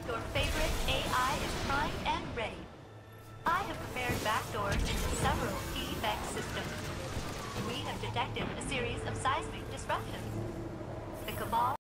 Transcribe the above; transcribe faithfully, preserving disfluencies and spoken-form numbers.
Your favorite A I is primed and ready. I have prepared backdoors into several key Vex systems. We have detected a series of seismic disruptions. The Cabal